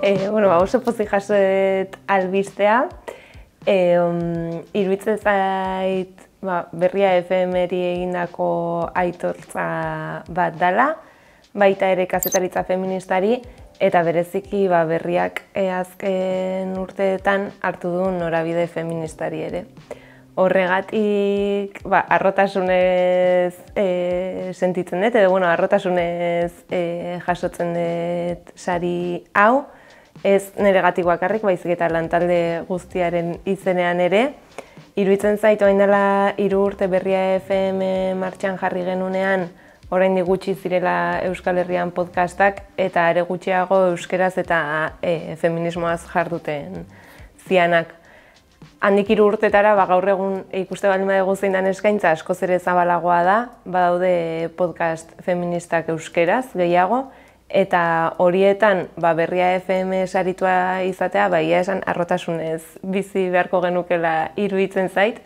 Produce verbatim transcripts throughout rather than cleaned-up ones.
E, bueno, ba, oso pozik jasoet albistea. E, um, Iruditzen zait ba, Berria F M-eri egindako aitortza bat dala, baita ere kazetaritza feministari, eta bereziki ba, Berriak e, azken urteetan hartu duen norabide feministari ere. Horregatik, ba, harrotasunez e, sentitzen dut, edo bueno, harrotasunez e, jasotzen dut sari hau, ez niregatik bakarrik, baizik eta lantalde guztiaren izenean ere. Iruditzen zait orain dela hiru urte Berria F M martxan jarri genunean, oraindik gutxi zirela Euskal Herrian podcastak, eta ere gutxiago euskeraz eta e, feminismoaz jarduten zianak. Handik hiru urtetara, ba, gaur egun ikuste baldin badugu zein den eskaintza askoz ere zabalagoa da, badaude podcast feministak euskeraz gehiago, eta horietan ba, Berria F M saritua izatea, ba, ia esan harrotasunez bizi beharko genukela iruditzen zait,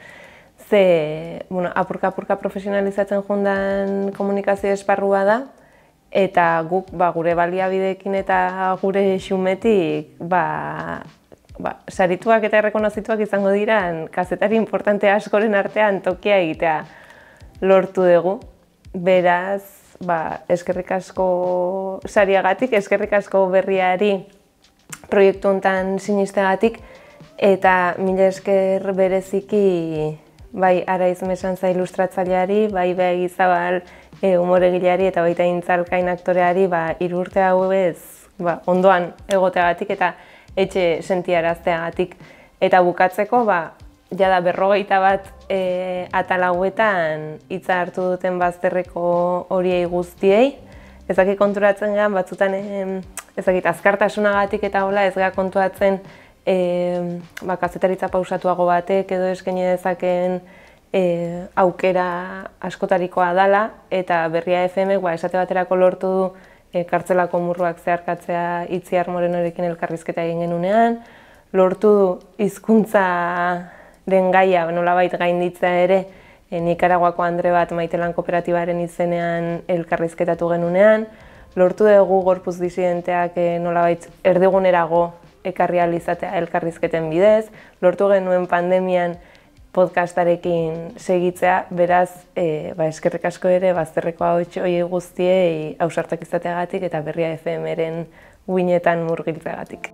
ze bueno, apurka-apurka profesionalizatzen jundan komunikazio esparrua da, eta guk ba, gure baliabideekin eta gure xumetik ba, ba, sarituak eta errekonozituak izango diran kazetari importante askoren artean tokia egitea lortu dugu. Beraz, ba, eskerrik asko sariagatik, eskerrik asko Berriari proiektu honetan sinistegatik, eta mila esker bereziki bai Araiz Mesantza ilustratzaileari, bai Begi Zabal e, umoregileari eta baita Intzalkain aktoreari ba, hiru urte hauez ba, ondoan egoteagatik eta etxe sentiarazteagatik. Eta bukatzeko, ba, jada berrogeita bat e, atal hauetan hitza hartu duten bazterreko horiei guztiei. Ez dakit konturatzen gehan, batzutan e, ez dakit azkartasunagatik eta hola ez geha kontuatzen e, ba, kazetaritza pausatuago batek edo eskaini dezaken e, aukera askotarikoa dala, eta Berria F M ba, esate baterako lortu du E, kartzelako murruak zeharkatzea Itziar Morenorekin elkarrizketa egin genunean, lortu du hizkuntzaren gaia nolabait gainditzea ere, e, Nikaraguako andre bat Maitelan kooperatibaren izenean elkarrizketatu genunean, lortu dugu gorputz disidenteak e, nolabait erdigunerago ekarri ahal izatea elkarrizketen bidez, lortu genuen pandemian podcastarekin segitzea, beraz, e, ba, eskerrik asko ere bazterreko ahots horiei guztiei ausartak izateagatik eta Berria F M-ren uinetan murgiltzeagatik.